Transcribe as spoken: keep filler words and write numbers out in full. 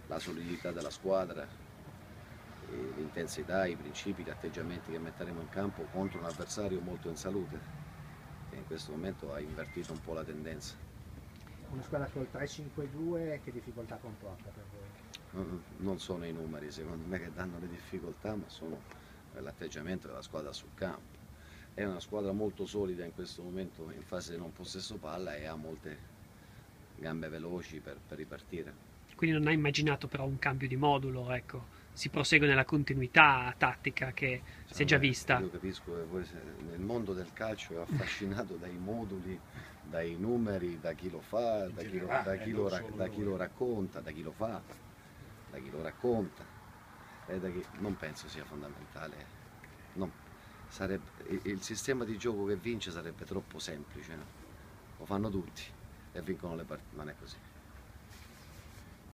la solidità della squadra, l'intensità, i principi, gli atteggiamenti che metteremo in campo contro un avversario molto in salute, che in questo momento ha invertito un po' la tendenza. Una squadra col tre cinque due che difficoltà comporta per voi? Non sono i numeri secondo me che danno le difficoltà, ma sono l'atteggiamento della squadra sul campo. È una squadra molto solida in questo momento in fase non possesso palla e ha molte gambe veloci per, per ripartire. Quindi non ha immaginato però un cambio di modulo, ecco, si prosegue nella continuità tattica che Cioè, si è già vabbè, vista. Io capisco che voi nel mondo del calcio è affascinato dai moduli, dai numeri, da chi lo fa, da chi lo, da chi lo, da chi lo racconta, da chi lo fa, da chi lo racconta. E da chi... Non penso sia fondamentale. Non... Sarebbe... Il sistema di gioco che vince sarebbe troppo semplice, no? Lo fanno tutti e vincono le partite, non è così.